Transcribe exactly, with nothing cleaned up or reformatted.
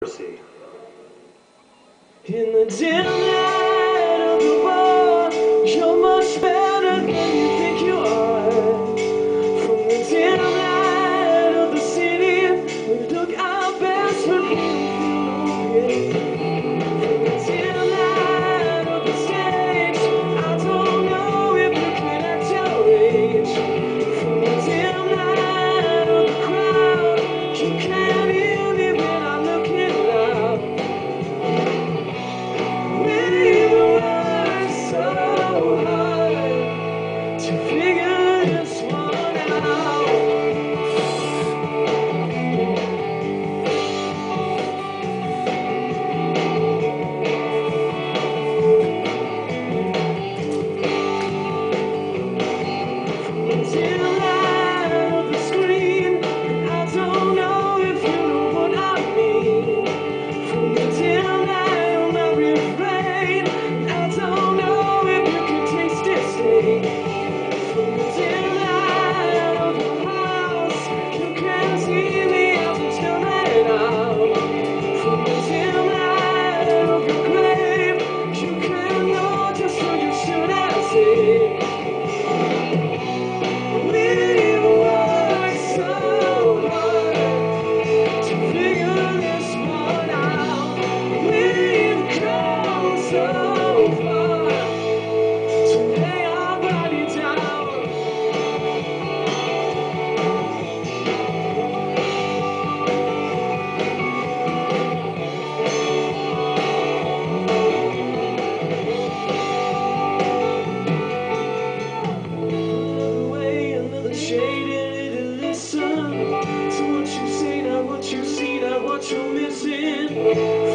Radiocracy. In the dim light of the bar, you're much better than you think you are. From the dim light of the city, we look our best but we don't feel no pain. From the dim light of the stage, I don't know if you can act your rage. From the dim light of the crowd, you can't hear me when I'm looking loud. We work so hard to figure this one out. From the dim light of the screen, I don't know if you know what I mean. From the dim light on my refrain, I don't know if you can taste it stain. From the dim light of the house, you can't see me as I'm coming out. From the dim light of your grave, you can't know just what you should have said. We work so hard to figure this one out. We've come so far to lay our body down. Another way, another shade in it and listen to what you say, not what you see, not what you're missing.